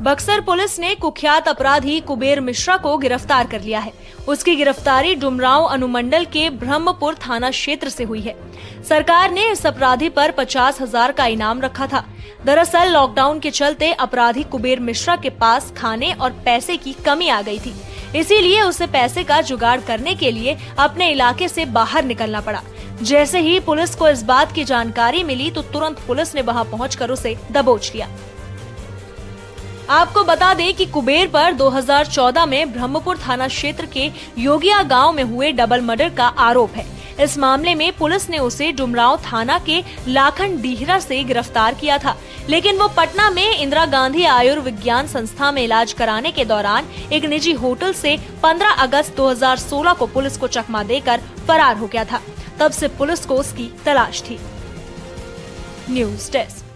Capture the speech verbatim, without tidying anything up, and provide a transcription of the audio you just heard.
Buxar police ने कुख्यात अपराधी कुबेर मिश्रा को गिरफ्तार कर लिया है। उसकी गिरफ्तारी डुमरांव अनुमंडल के ब्रह्मपुर थाना क्षेत्र से हुई है। सरकार ने इस अपराधी पर पचास हजार का इनाम रखा था। दरअसल लॉकडाउन के चलते अपराधी कुबेर मिश्रा के पास खाने और पैसे की कमी आ गई थी, इसीलिए उसे पैसे का जुगाड़ करने के लिए अपने इलाके से बाहर निकलना पड़ा। जैसे ही पुलिस को इस बात की जानकारी मिली तो तुरंत पुलिस ने वहां पहुंचकर उसे दबोच लिया। आपको बता दें कि कुबेर पर दो हज़ार चौदह में ब्रह्मपुर थाना क्षेत्र के योगिया गांव में हुए डबल मर्डर का आरोप है। इस मामले में पुलिस ने उसे डुमरांव थाना के लाखन डीहरा से गिरफ्तार किया था, लेकिन वो पटना में इंदिरा गांधी आयुर्विज्ञान संस्था में इलाज कराने के दौरान एक निजी होटल से पंद्रह अगस्त दो हज़ार सोलह को पुलिस को चकमा देकर फरार हो गया था। तब से पुलिस को उसकी तलाश थी। News desk.